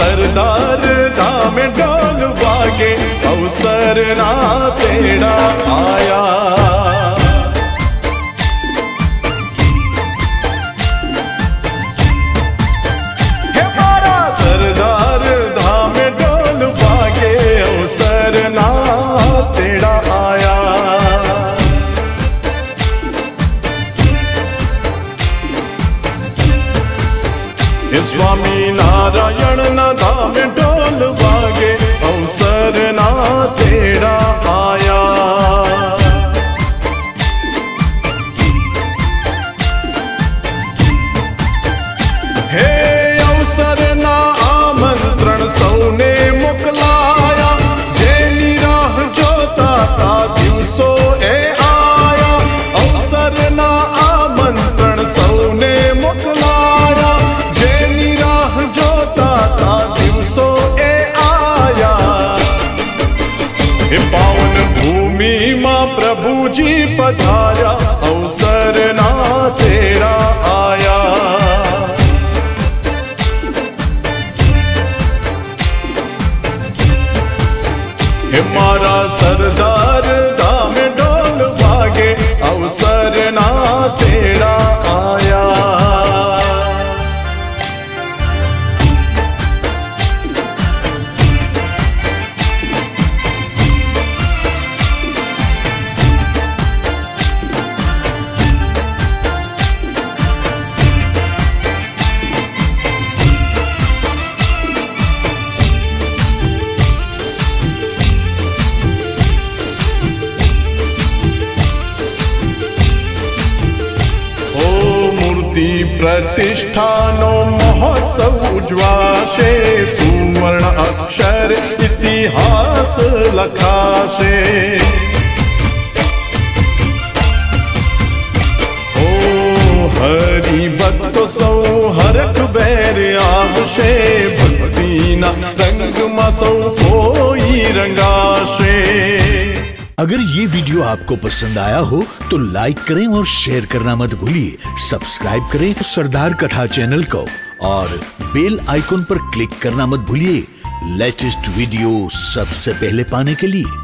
सरदार धाम ढोल बागे अवसर ना तेरा आया। सरदार धाम ढोल बागे अवसर ना तेरा आया। स्वामी नारायण ना धाम ढोल बागे अवसर ना तेरा आया। हे अवसर ना आमंत्रण सौने मोकलाया, जेनी राह जोता ता दिवसो ए आया। अवसर ना आमंत्रण सौने मोकलाया, जेनी राह जोता ता दिवसो ए आया। पावन भूमि मां प्रभु जी पधारा अवसर ना तेरा आया। मारा सरदार धाम ढोल बागे अवसर ना तेरा आया। प्रतिष्ठानो महोत्सव उजवाशे, सुवर्ण अक्षर इतिहास लखाशे। ओ हरि भक्त सौ हरख बैर आवशे, भक्ति ना रंग मा सौ कोई रंगाशे। अगर ये वीडियो आपको पसंद आया हो तो लाइक करें और शेयर करना मत भूलिए। सब्सक्राइब करें सरदार कथा चैनल को और बेल आइकॉन पर क्लिक करना मत भूलिए लेटेस्ट वीडियो सबसे पहले पाने के लिए।